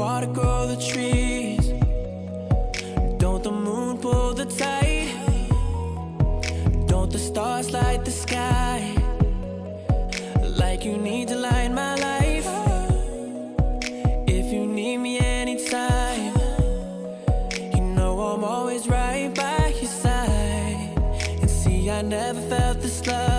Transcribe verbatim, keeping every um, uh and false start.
water grow the trees? Don't the moon pull the tide? Don't the stars light the sky? Like you need to light my life. If you need me anytime, you know I'm always right by your side. And see, I never felt this love